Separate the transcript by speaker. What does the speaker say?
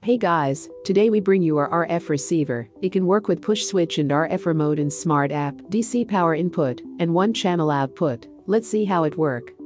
Speaker 1: Hey guys, today we bring you our RF receiver. It can work with push switch and RF remote and smart app, DC power input, and one channel output. Let's see how it work.